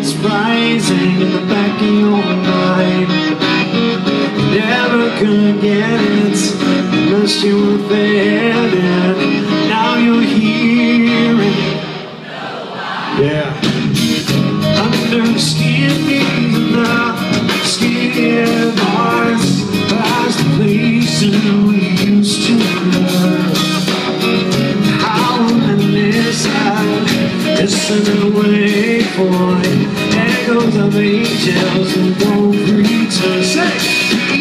it's rising in the back of your mind. Never could get it unless you were there. And now you're here and yeah. Under skin deep in the skin hearts past the places we used to love. Howling inside, listening away for echoes of angels who won't reach us.